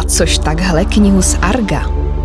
což takhle knihu z Arga.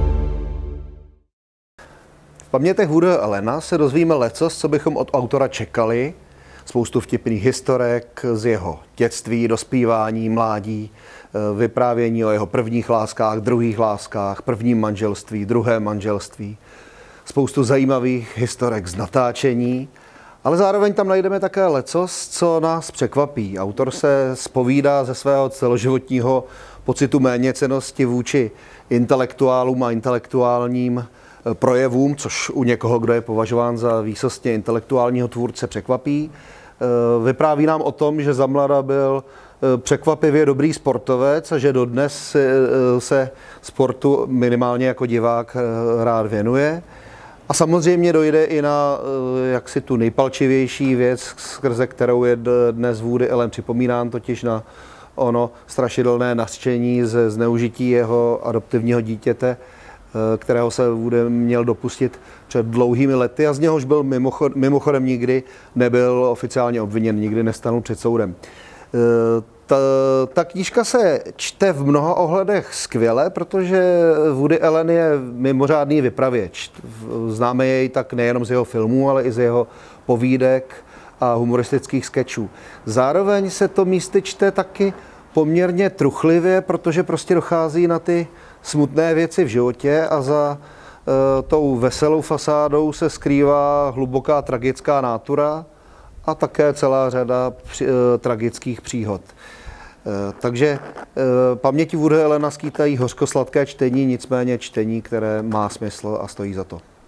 V pamětech Woodyho Allena se dozvíme lecos, co bychom od autora čekali. Spoustu vtipných historek z jeho dětství, dospívání, mládí, vyprávění o jeho prvních láskách, druhých láskách, prvním manželství, druhém manželství. Spoustu zajímavých historek z natáčení, ale zároveň tam najdeme také lecos, co nás překvapí. Autor se zpovídá ze svého celoživotního pocitu méněcennosti vůči intelektuálům a intelektuálním projevům, což u někoho, kdo je považován za výsostně intelektuálního tvůrce, překvapí. Vypráví nám o tom, že zamlada byl překvapivě dobrý sportovec a že dodnes se sportu minimálně jako divák rád věnuje. A samozřejmě dojde i na jaksi tu nejpalčivější věc, skrze kterou je dnes Woody Allen připomínán, totiž na ono strašidelné nařčení ze zneužití jeho adoptivního dítěte, kterého se Woody měl dopustit před dlouhými lety a z něhož byl mimochodem nikdy nebyl oficiálně obviněn, nikdy nestanul před soudem. Ta knížka se čte v mnoha ohledech skvěle, protože Woody Allen je mimořádný vypravěč. Známe jej tak nejenom z jeho filmů, ale i z jeho povídek a humoristických skečů. Zároveň se to místy čte taky poměrně truchlivě, protože prostě dochází na ty smutné věci v životě a za tou veselou fasádou se skrývá hluboká tragická nátura a také celá řada tragických příhod. Takže paměti Woodyho Allena skýtají hořkosladké čtení, nicméně čtení, které má smysl a stojí za to.